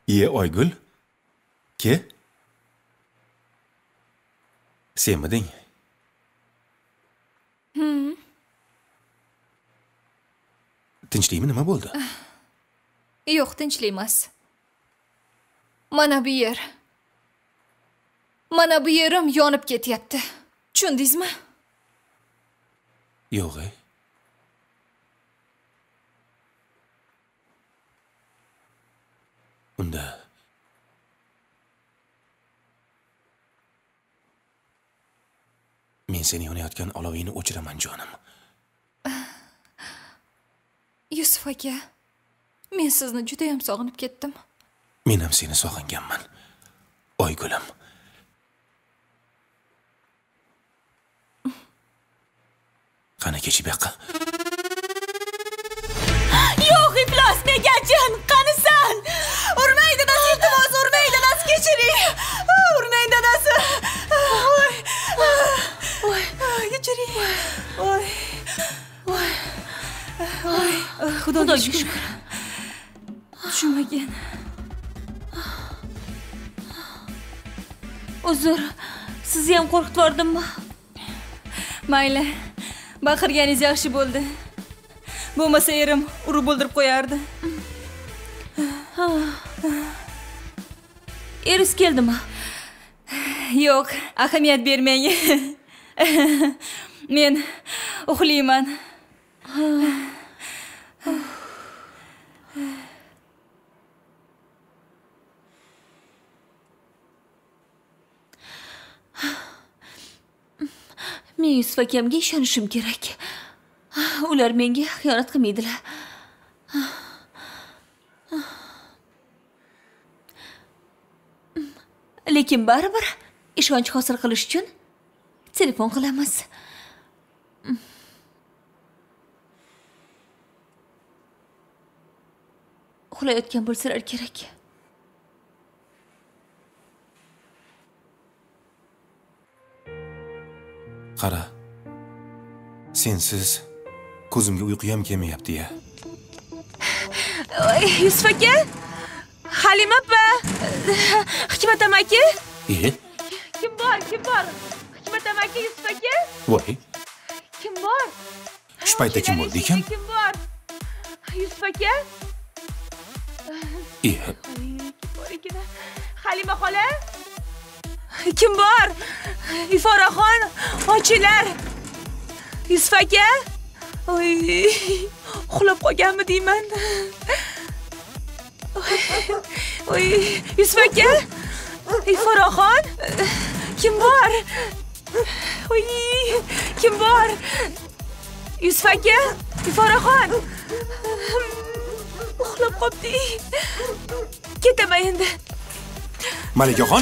Ye Oygul. Ke? Senmiding? Tinchlikmi, nima bo'ldi? Yo'q, tinchlik emas. Mana bu yer. Mana bu yerim yonib ketyapti. Tushundingizmi? Yo'q. Unda men seni yonayotgan olovingni o'chiraman, jonim. Yusuf aka, men sizni juda ham sog'inib ketdim. Men ham seni sog'inganman. Oygulim. Qani kechib yoqqa. Yo'q, iflos negachin, qanisan? Urmang dadasi, iltimos, urmang dadasi, kechiring. Urmang dadasi. Voy, kechiring. Voy. Xudoga shukr. Tushunmagan. Uzr, sizni ham qo'rqitib yubordimmi? Mayli. Baqirganingiz yaxshi bo'ldi. Bo'lmasa erim urib o'ldirib qo'yardi. Eringiz keldimi? Yo'q, ahamiyat bermang. Men uxlayman. Men Yusuf akamga ishonishim kerak. Ular menga xiyonat qilmaydilar. Lekin baribir ishonch hosil qilish uchun telefon qilamiz. Uxlayotgan bo'lsalar kerak. Qara. Sensiz ko'zimga uyqu ham kelmayapti-ya. Yusuf aka, Halima opa, Hikmat amaki. Kim bor? Hikmat amaki, Yusuf aka. Voy. Kim bor? Shu paytda kim bo'ldi ekan? Kim bor? Yusuf aka. Kim bor ekan? Halima xola. Kim bor? Iforaxon, ochinglar. Yusuf aka. Uxlab qolganmi deyman. Yusuf aka. Iforaxon. Kim bor? Kim bor? Yusuf aka, Iforaxon. Uxlab qoldi. Ketaman endi. Malikaxon?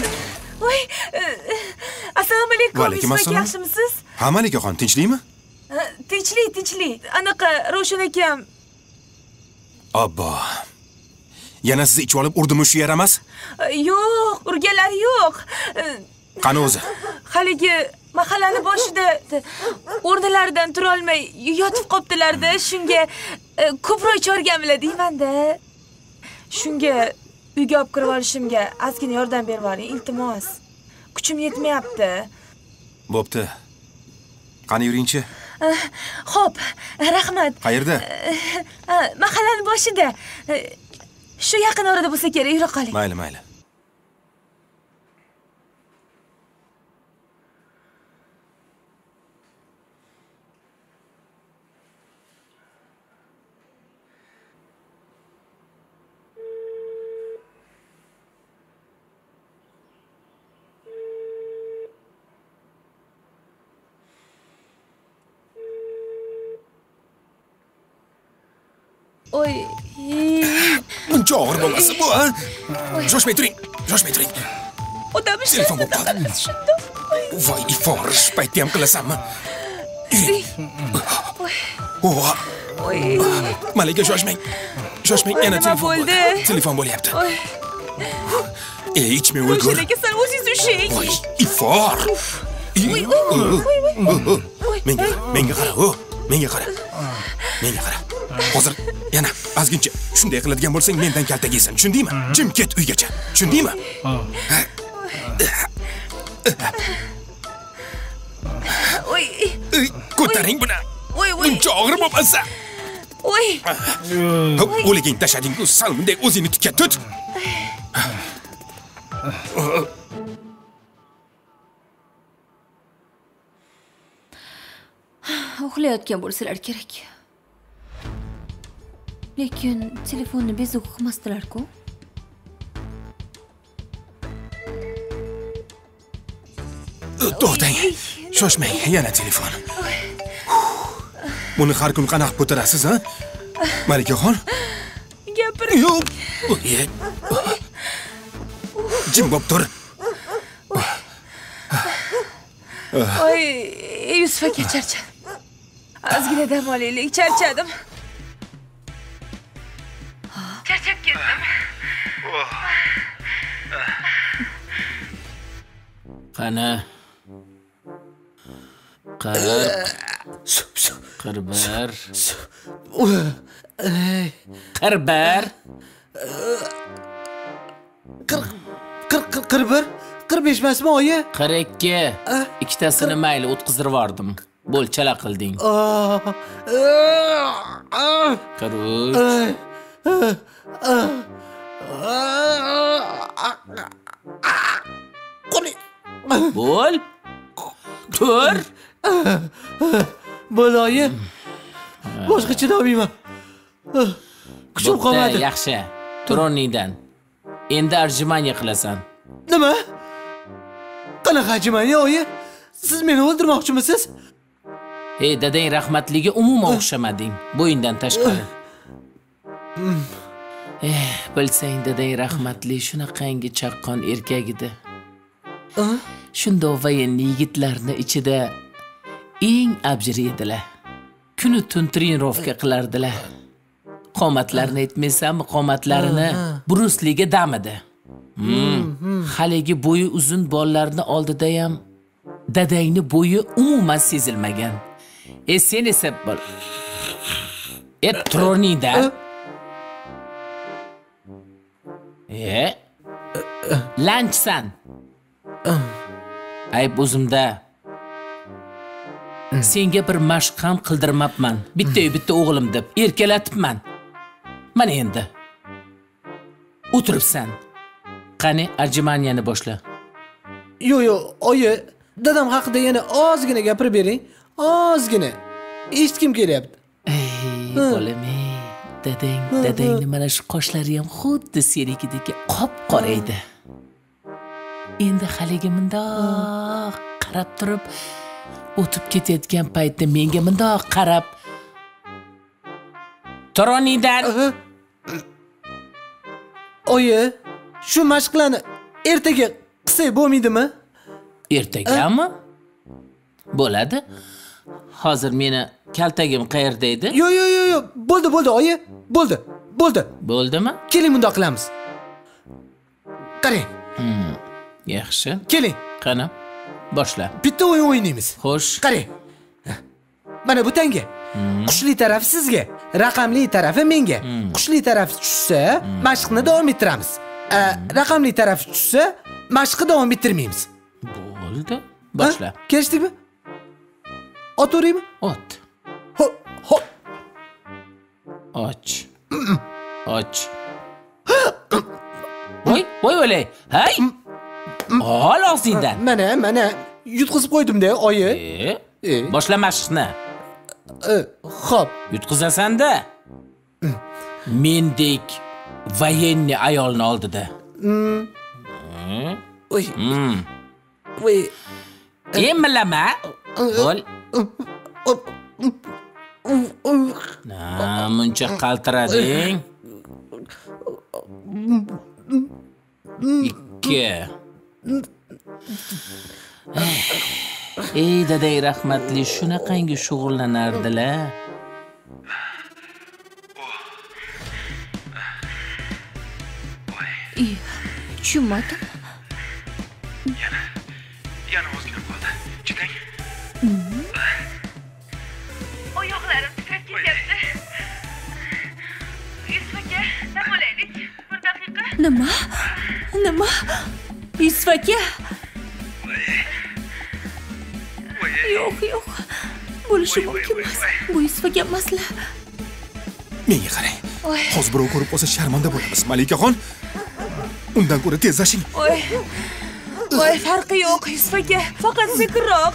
Assalomu alaykum. Va alaykum assalom. Yaxshimisiz? Ha, Malikaxon, tinchlikmi? Tinchlik. Anaqa Ravshan akam. Abbo. Yana sizni ichib olib urdimi shu yaramas? Yo'q, urganlar yo'q. Qani o'zi? Haligi mahallani boshida o'rnlaridan tura olmay yotib qolibdilar-da, shunga ko'proq chorganlar deyman-da. Shunga uyga olib kirib olishimga ozgina yordam berib yuboring, iltimos. Kuchim yetmayapti. Bo'pti. Qani yuringchi? Xo'p, rahmat. Qayerda? Mahallani boshida. Shu yaqin orada bo'lsa kerak, yura qoling. Mayli. Buncha og'ir bo'lmasa bu, ha? Shoshmay turing. Odam ishi. Telefon bo'lib qoldi. Voy, iforish paytda ham qilasanmi? Malika, shoshmang. Yana telefon bo'lyapti. Ichmay o'lgur. Ravshan aka, sen o'zingiz ushing. Voy, ifor. Menga qara. Hozir yana ozgincha shunday qiladigan bo'lsang mendan kaltak yeysan, tushundingmi? Jim ket uygacha. Tushundingmi? Oy. Ko'taring buni. Oy. Buncha og'ir bo'lmasa. Oy. O'liging tashading-ku, sal bunday o'zingni tikka tut. Uxlayotgan bo'lsalar kerak. Lekin telefonni bezak qilmasdilar-ku. To'xtang. Shoshmang, yana telefon. Buni har kun qanaqa ko'tarasiz, ha? Malikaxon? Gapir. Yo'q. Jim bo'p tur. Oy, Yusuf aka charchadim. Ozgina dam olaylik, charchadim. Charchab ketdim. Qani. Qirbar. 45 emasmi oyi? 42. Ikkitasini mayli o'tkazdirib yubordim. Bo'l, chala qilding. Bo'l. Tur. Bo'l oyi. Boshqa chidamayman. Kuchim qolmadi. Yaxshi. Tur o'rningdan. Endi arjimaniya qilasan. Nima? Qanaqa arjimaniya oyi? Siz meni o'ldirmoqchimisiz? Hey, dadang rahmatliga umuman o'xshamading. Bo'yindan tashqari. Bilsang, dadang rahmatli shunaqangi chaqqon erkak edi. Shundoq vayenli yigitlarni ichida eng abjiri edilar. Kuni tun trenirovka qilardilar. Qomatlarini aytmaysanmi, qomatlarini Brusliga damidi. Haligi bo'yi uzun bolalarni oldida ham dadangni bo'yi umuman sezilmagan. Sen esa bo'l. Tronida. Lanchsan. Ayb o'zimda. Senga bir mashq ham qildirmabman. Bitta o'g'lim deb erkalatibman. Mana endi. O'tiribsan. Qani, arjimaniyani boshla. Yo'q, oyi, dadam haqida yana ozgina gapirib bering. Ozgina. Eshitkim kelyapti. Bolam, dadangni mana shu qoshlari ham xuddi senikidek qop-qora edi. Endi haligi mundoq qarab turib, o'tib ketayotgan paytda menga mundoq qarab, Toronidan. Oyi, shu mashqlarni ertaga qilsak bo'lmaydimi? Ertagami? Bo'ladi. Hozir meni kaltagim qayerda edi? Yo'q, bo'ldi, oyi. Bo'ldi. Bo'ldimi? Keling, bundoq qilamiz. Qarang. Yaxshi. Keling. Qani, boshla. Bitta o'yin o'ynaymiz. Xo'sh. Qarang. Mana bu tanga. Qushli taraf sizga, raqamli tarafi menga. Qushli taraf tushsa, mashqni davom ettiramiz. Raqamli taraf tushsa, mashqni davom ettirmaymiz. Bo'ldi. Boshla. Kelishdikmi? Oturaymi? Ot. Hop. Och. Voy, o'lay. Hay! Ol og'zingdan. Mana yutqizib qo'ydim-da, oyi. Boshla mashqni. Xo'p. Yutqizasan-da. Mendek vayenni ayolni oldida. Voy. Emilama. Bo'l. Muncha qaltirading. 2. Ey dadang rahmatli shunaqangi shug'ullanardilar. Tushunmadim. Yana o'zgarib qoldi. Chidang. Oyoqlarim titrab ketyapti. Nima? Yusuf aka. Yo'q. Bo'lishi mumkin emas. Bu Yusuf aka emaslar. Menga qarang. Hozir birov ko'rib qolsa sharmanda bo'lamiz, Malikaxon. Undan ko'ra tezlashing. Voy, farqi yo'q, Yusuf aka. Faqat sekinroq.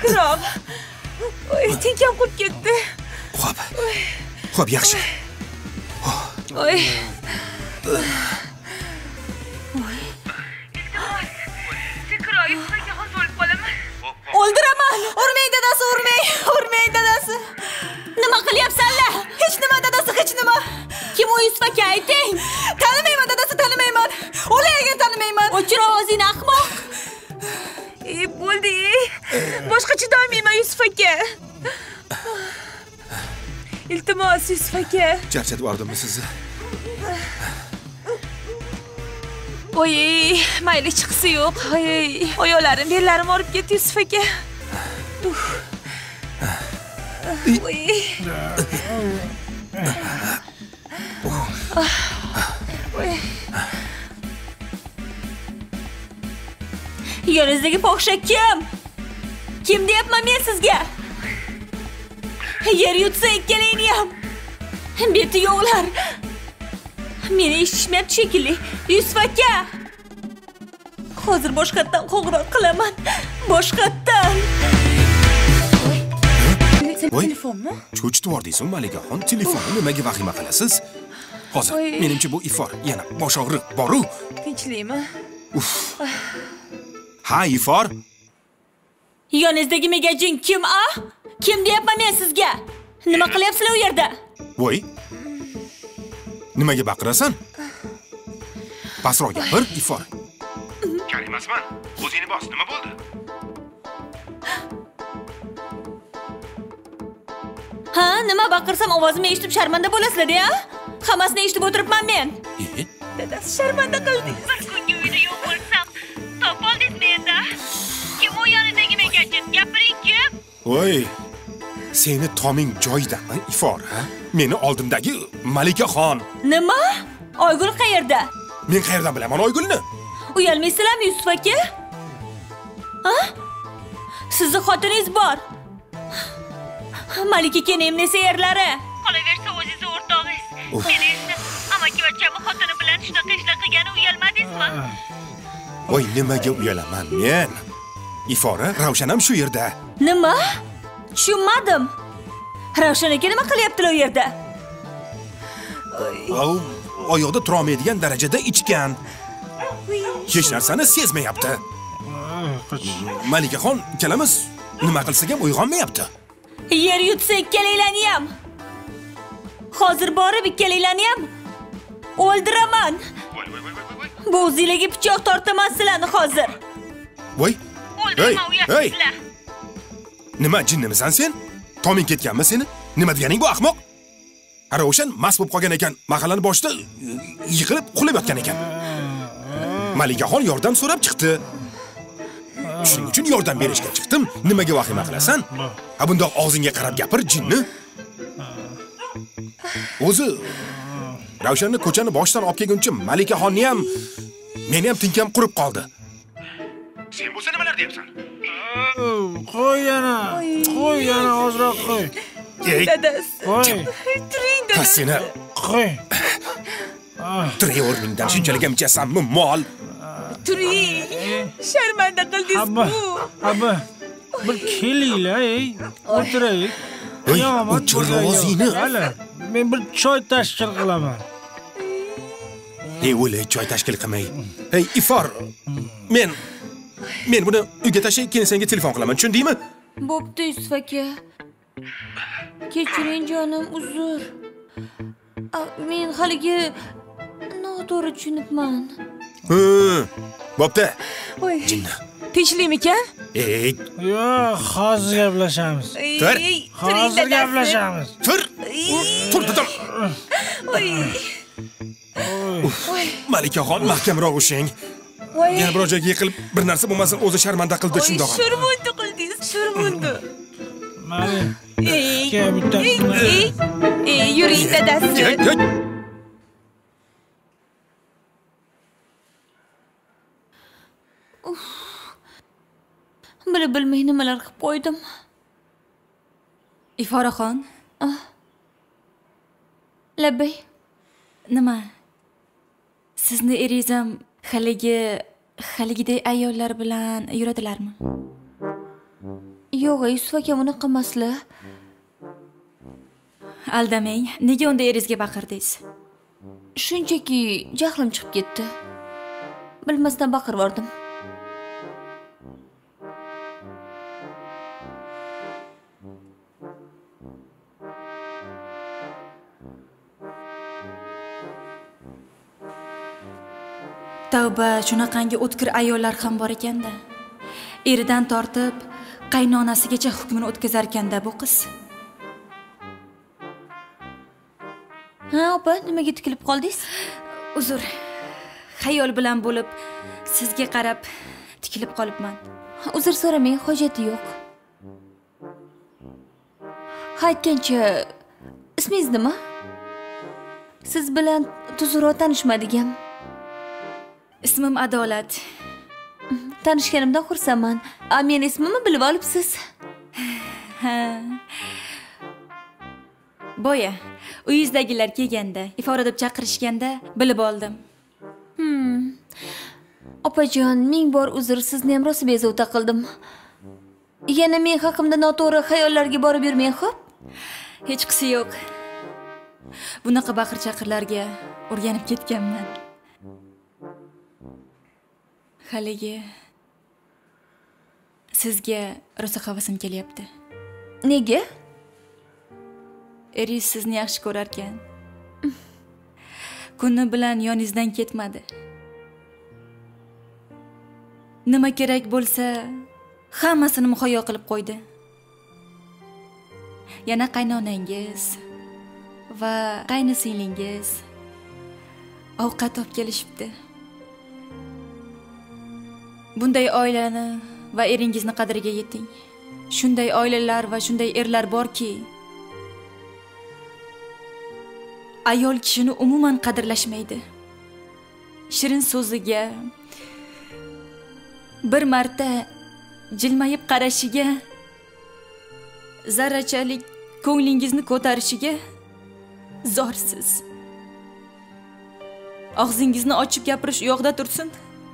Voy, tinkam qurib ketdi. Xo'p, yaxshi. Voy. Sekinroq, Yusuf aka, hozir o'lib qolaman. O'ldiraman. Urmang dadasi. Nima qilyapsanlar? Hech nima dadasi, hech nima. Kim u Yusuf aka, ayting. Tanimayman dadasi, tanimayman. O'layaga tanimayman. O'chir ovozingni, ahmoq. Bo'ldi. Boshqa chidolmayman Yusuf aka. Iltimos Yusuf aka. Charchatib yubordimmi sizni? Voy, mayli chiqsi yo'q. Oyoqlarim, bellarim og'rib ketdi Yusuf aka. Voy. Yoningizdagi fohisha kim? Kim deyapman men sizga? Yer yutsa ikkalangni ham. Beti yo'qlar. Meni eshitishmayapti shekilli. Yusuf aka. Hozir boshqatdan qo'ng'iroq qilaman. Boshqatdan. Telefonmi? Cho'chitib yubordingizmi, Malikaxon? Telefonni nimaga vahima qilasiz? Hozir menimcha bu ifor yana bosh og'riq bor-ku. Tinchlikmi? Ha, ifor. Yoningizdagi megajin kim a? Kim deyapman men sizga? Nima qilyapsizlar u yerda? Voy. Nimaga baqirasan? Pastroq gapir, ifor. Karimasman. O'zingni bos, nima bo'ldi? Ha, nima baqirsam ovozimni eshitib sharmanda bo'lasizlar-da? Hammasini eshitib o'tiribman men. Dadasi sharmanda qildingiz. Bir kunga uyda yo'q bo'lsam, topoldingizmi endi? Kim u yonidagi megajin? Gapiring-ki. Voy. Seni toming joyidami, ifor, ha? Meni oldimdagi Malikaxon. Nima? Oygul qayerda? Men qayerdan bilaman Oygulni? Uyalmaysizlarmi Yusuf aka? Ha? Sizni xotiningiz bor. Malika kenemnesi yerlari. Qolaversa o'zingiz o'rtog'ingiz. Meni esa amakivachchami xotini bilan shunaqa ishlar qilgani uyalmadingizmi? Voy, nimaga uyalaman men? Ifora, Ravshan ham shu yerda. Nima? Tushunmadim. Ravshan aka nima qilyaptilar u yerda? Oyoqda turolmaydigan darajada ichgan. Hech narsani sezmayapti. Malikaxon, ikkalamiz nima qilsak ham uyg'onmayapti. Yer yutsa ikkalanglarni ham. Hozir borib ikkalanglarni ham o'ldiraman. Bo'zinglarga pichoq tortaman sizlarni hozir. Voy. O'ldirma uyasizlar. Nima jinnimisan sen? Toming ketganmi seni? Nima deganing bu ahmoq? Ara o'shan mast bo'lib qolgan ekan, mahallani boshida yiqilib uxlab yotgan ekan. Malikaxon yordam so'rab chiqdi. Shuning uchun yordam berishga chiqdim. Nimaga vahima qilasan? Ha, bundoq og'zingga qarab gapir, jinni. O'zi Ravshanni ko'chani boshdan olib kelguncha Malikaxonni ham, meni ham tinkam qurib qoldi. Sen bo'lsa nimalar deyapsan? Qo'y yana ozroq qo'y. Dadasi. Turing dadasi. Seni Qo'y. Turing o'rningdan shunchalik ham ichasanmi, mol? Turing. Sharmanda qildingiz bu. Abba. Bir kelinglar, o'tiraylik. O'chir ovozingni. Men bir choy tashkil qilaman. O'lay, choy tashkil qilmay. Hey, ifor. Men buni uyga tashlab, keyin senga telefon qilaman, tushundingmi? Bo'pti, Yusuf aka. Kechiring jonim, uzr. Men haligi noto'g'ri tushunibman. Bo'pti. Voy. Jinni. Tinchlikmikan? Yo'q, hozir gaplashamiz. Tur. Hozir gaplashamiz. Tur. Tur dedim. Voy. Malikaxon, mahkamroq ushing. Yana bir joyga yiqilib, bir narsa bo'lmasin, o'zi sharmanda qildi shundoq. Shurmundi qildingiz, shurmundi. Mana. Bitta. Yuring dadasi. bilmay nimalar qilib qo'ydim. Iforaxon, Labbay. nima? Sizni eringiz ham haligiday ayollar bilan yuradilarmi? Yo'q, Yusuf aka unaqa emaslar. Aldamang. Nega unda eringizga baqirdingiz? Shunchaki jahlim chiqib ketdi. Bilmasdan baqirib yubordim. Tavba, shunaqangi o'tkir ayollar ham bor ekanda. Eridan tortib, qaynonasigacha hukmini o'tkazar ekanda bu qiz. Ha, opa, nimaga tikilib qoldingiz? Uzr. Xayol bilan bo'lib, sizga qarab tikilib qolibman. Uzr so'ramang, hojati yo'q. Ha, aytgancha, ismingiz nima? Siz bilan tuzukroq tanishmadik-am. Ismim Adolat. Tanishganimdan xursandman. Men ismimni bilib olibsiz. Ha. Boya, uyingizdagilar kelganda, ifora deb chaqirishganda bilib oldim. Opajon, ming bor uzr, sizni ham rosa bezovta qildim. Yana men haqimda noto'g'ri xayollarga borib yurmang, xo'p? Hech qisi yo'q. Bunaqa baqir-chaqirlarga o'rganib ketganman. Haligi sizga rosa havasim kelyapti. Nega? Eringiz sizni yaxshi ko'rar ekan. Kuni bilan yoningizdan ketmadi. Nima kerak bo'lsa, hammasini muhayyo qilib qo'ydi. Yana qaynonangiz va qaynisinglingiz ovqat olib kelishibdi. Bunday oilani va eringizni qadriga yeting. Shunday oilalar va shunday erlar borki, ayol kishini umuman qadrlashmaydi. Shirin so'ziga, bir marta jilmayib qarashiga, zarrachalik ko'nglingizni ko'tarishiga zorsiz. Og'zingizni ochib gapirish u yoqda tursin.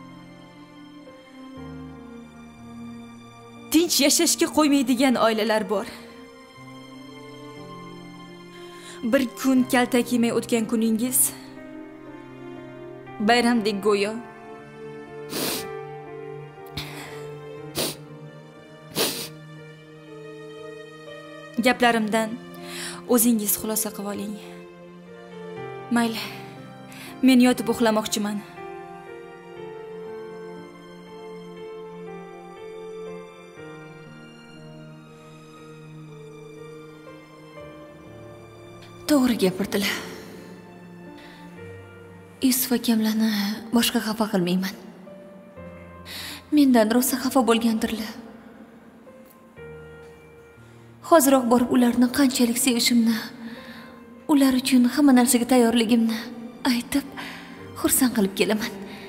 Tinch yashashga qo'ymaydigan oilalar bor. Bir kun kalta kiymay o'tgan kuningiz bayramdek go'yo. Gaplarimdan o'zingiz xulosa qilib oling. Mayli, men yotib uxlamoqchiman. To'g'ri gapirdilar. Yusuf akamlarni boshqa xafa qilmayman. Mendan rosa xafa bo'lgandirlar. Hoziroq borib ularni qanchalik sevishimni, ular uchun hamma narsaga tayyorligimni aytib, xursand qilib kelaman.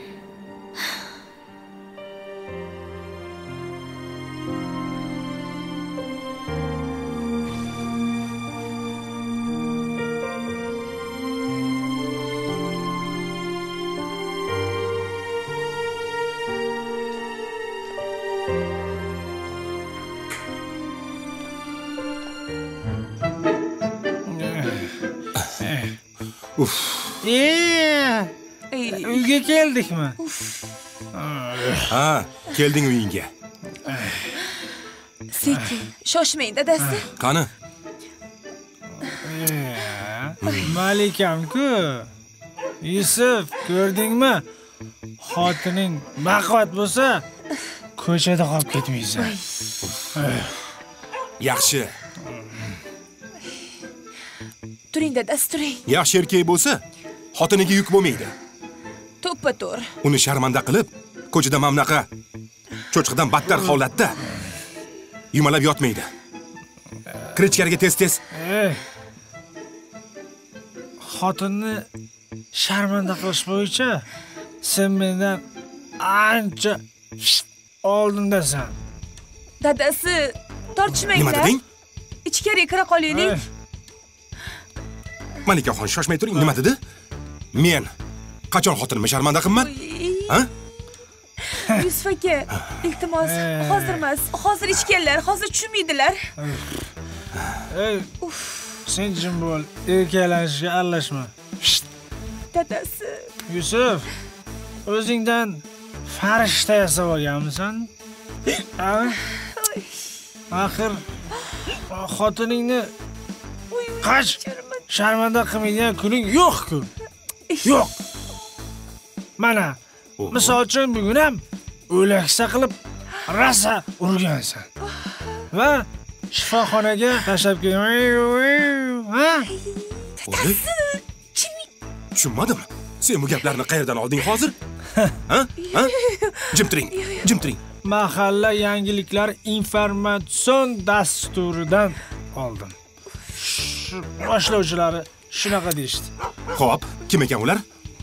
Uyga keldikmi? Ha, kelding uyingga. Sekin, shoshmang dadasi. Qani? Malikam-ku. Yusuf, ko'rdingmi? Xotining baquvvat bo'lsa, ko'chada qolib ketmaysan. Yaxshi. Turing dadasi, turing. Yaxshi erkak bo'lsa, xotiniga yuk bo'lmaydi. To'ppa-to'g'ri. Uni sharmanda qilib, ko'chada mamnaqa cho'chqidan battar holatda yumalab yotmaydi. Kirichkariga tez-tez. Xotinni sharmanda qilish bo'yicha sen mendan ancha oldindasan. Dadasi, tortishmanglar. Nima deding? Ichkariga kira qolaylik. Malikaxon, shoshmay turing. Nima dedi? Men qachon xotinimni sharmanda qilman? Ha? Yusuf aka, iltimos, hozir emas. Hozir ichganlar, hozir tushunmaydilar. Ey, sen jim bo'l, erkalanishga aralashma. Dadasi. Yusuf, o'zingdan farishta yasab olganmisan? Ha? Axir xotiningni qach sharmanda qilmaydigan kuning yo'q-ku. Yo'q. Mana, misol uchun bugun ham o'laksa qilib rasa urgansan. Va shifoxonaga tashlab kelgan. Ha? Tushunmadim. Sen bu gaplarni qayerdan olding hozir? Ha? Ha? Jim turing. Mahalla yangiliklar informatsion dasturidan oldim. Boshlovchilari shunaqa deyishdi. Xo'p, kim ekan ular?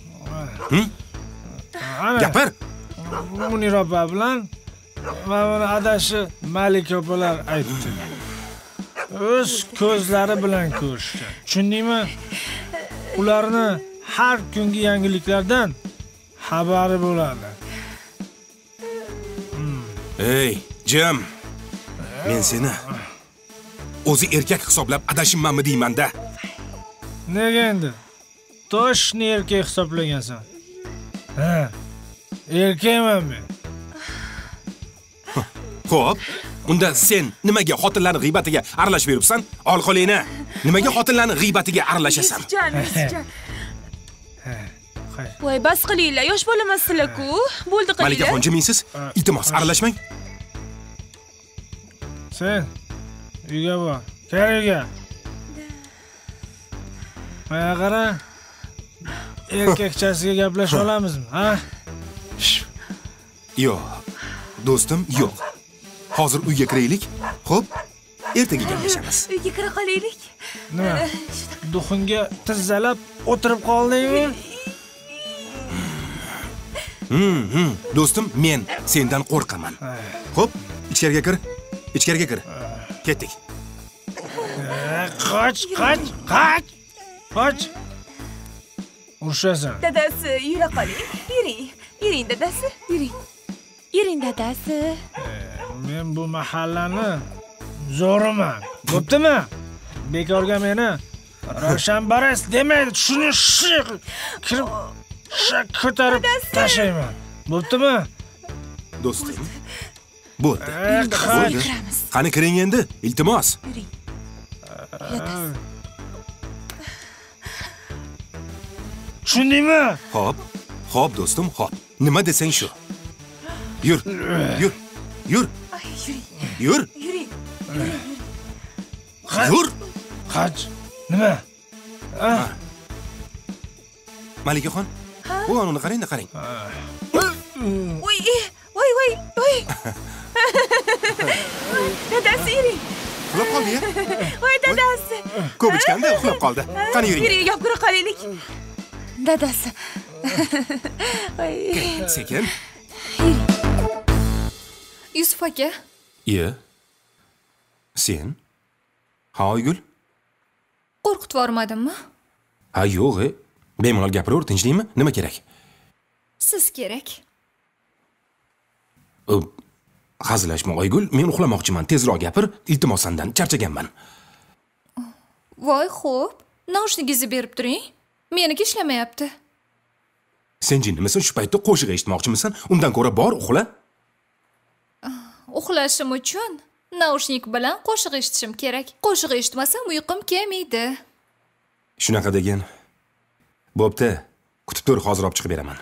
Gapir. Munira opa bilan mana adashi Malika opalar aytdi. O'z ko'zlari bilan ko'rishdi. Tushundingmi? Ularni har kungi yangiliklardan xabari bo'ladi. Ey, Jim. Men seni o'zi erkak hisoblab adashimmanmi deyman-da. Nega endi? Toshni erkak hisoblagansan. Ha. Erkakman men. Xo'p, unda sen nimaga xotinlarning g'ibatiga aralashib yuribsan? Ol qo'lingni. Nimaga xotinlarning g'ibatiga aralashasan? Yusufjon. Voy, bas qilinglar, yosh bolamasizlar-ku. Bo'ldi qilinglar. Malikaxon, jimingsiz? Iltimos, aralashmang. Sen uyga bor. Kariga. Mana qara. Erkakchasiga gaplasha olamizmi, ha? Yo'q. Do'stim, yo'q. Hozir uyga kiraylik. Xo'p, ertaga gaplashamiz. Uyga kira qolaylik. Nima? Duxunga tizzalab o'tirib qoldingmi? Do'stim, men sendan qo'rqaman. Xo'p, ichkariga kir. Ichkariga kir. Ketdik. Qoch. Urishasan. Dadasi, yura qoling. Yuring dadasi, yuring. Yuring dadasi. Men bu mahallani zo'riman. Bo'ptimi? Bekorga meni Ravshanbaras demaydi, tushunish kirib ko'tarib tashlayman. Bo'ptimi? Do'stim. Bo'ldi. Qani kiring endi, iltimos. Yuring. Tushundingmi? Xo'p, do'stim, xo'p. Nima desang shu. Yur. Yuring. Yur. Qach. Nima? Malikaxon. Bu uni qarang. Voy. Dadasi, yuring. Uxlab qoldi-ya? Voy, dadasi. Ko'p ichganda uxlab qoldi. Qani yuring. Yuring, gapira qolaylik. Dadasi. Voy. Sekin. Yusuf aka. Sen? Ha, Oygul? Qo'rqitib yormadimmi? Ha, yo'q. Bemalol gapiraver, tinchlikmi? Nima kerak? Siz kerak. Hazillashma, Oygul. Men uxlamoqchiman. Tezroq gapir. Iltimos sendan charchaganman. Voy, xo'p. Naushnigingizni berib turing. Meniki ishlamayapti. Sen jinnimisan? Shu paytda qo'shiq eshitmoqchimisan? Undan ko'ra bor, uxla. Uxlashim uchun naushnik bilan qo'shiq eshitishim kerak. Qo'shiq eshitmasam uyqum kelmaydi. Shunaqa degan. Bo'pti. Kutib tur, hozir olib chiqib beraman.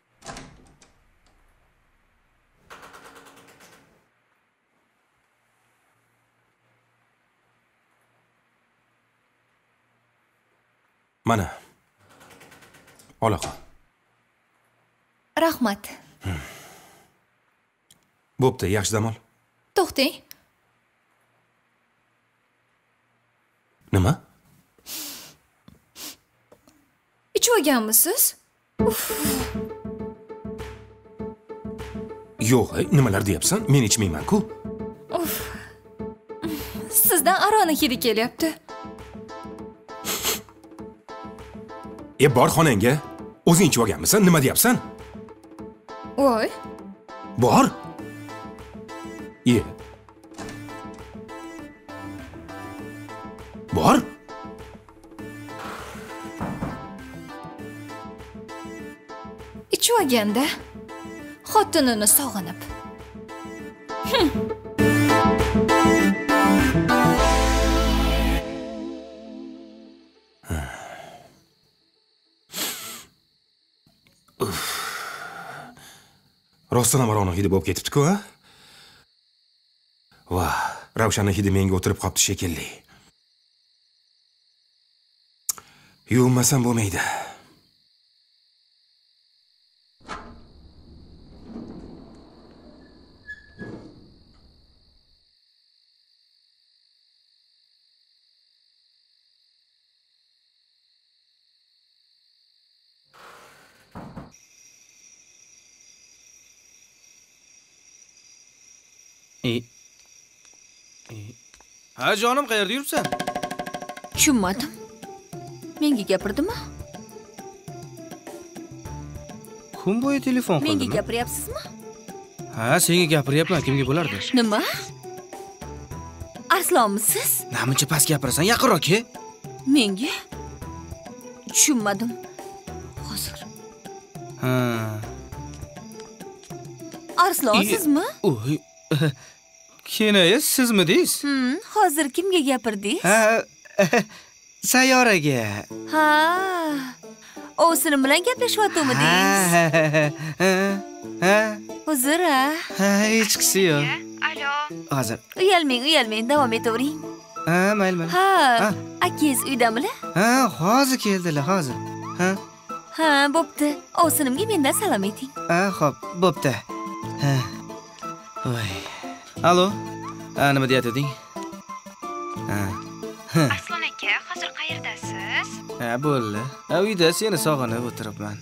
Mana. Olaqa. Rahmat. Bo'pti, yaxshi dam ol. To'xting. Nima? Ichib olganmisiz? Yo'q, nimalar deyapsan? Men ichmayman-ku. Sizdan aroni hidi kelyapti. Bor xonangga. O'zing ichib olganmisan? Nima deyapsan? Voy. Bor. Bor. Ichib olganda xotinini sog'inib. Rostdan ham aroni hidi bo'lib ketibdi-ku, ha? Va, Ravshanning hidi menga o'tirib qopti shekilli. Yuvmasam bo'lmaydi. Ha, jonim, qayerda yuribsan? Tushunmadim. Menga gapirdimi? Kun bo'yi telefon qildimi? Menga gapiryapsizmi? Ha, senga gapiryapman, kimga bo'lardi? Nima? Arslonmisiz? Namuncha past gapirasan, yaqinroq ke? Menga? Tushunmadim. Hozir. Ha. Arslon sizmi? Oy. Kenaya sizmi deysiz? Hozir kimga gapirdingiz? Ha, sayyoraga. Ha. Ovsinim bilan gaplashyaptimiz? Ha. Huzur a? Ha, hech qisi yo'q. Alo. Hozir. Uyalmang, davom etavering. Ha, mayli. Ha, akangiz uydamilar? Ha, hozir keldilar, hozir. Ha, bo'pti. Ovsinimga mendan salom ayting. Ha, xo'p, bo'pti. Ha. Voy. Alo. Nima deyatding? Arslon aka, hozir qayerdasiz? Ha, bo'ldi. Uyda seni sog'inib o'tiribman.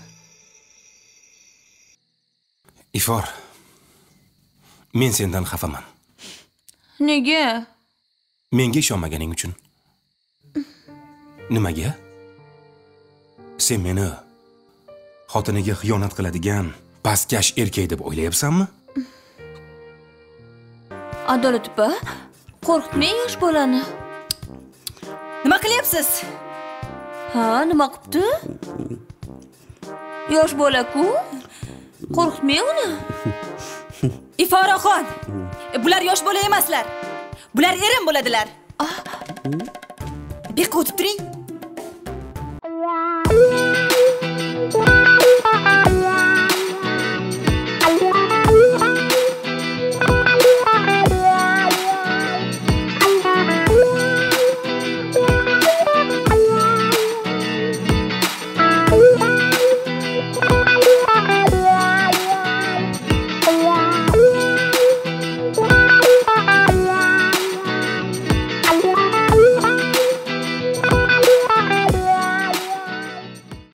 Ifor. Men sendan xafaman. Nega? Menga ishonmaganing uchun. Nimaga? Sen meni xotiniga xiyonat qiladigan pastkash erkak deb o'ylayapsanmi? Adolat opa, qo'rqitmang yosh bolani. Nima qilyapsiz? Ha, nima qilibdi? Yosh bola-ku. Qo'rqitmang uni. Iforaxon. Bular yosh bola emaslar. Bular erim bo'ladilar. Bek o'tib turing.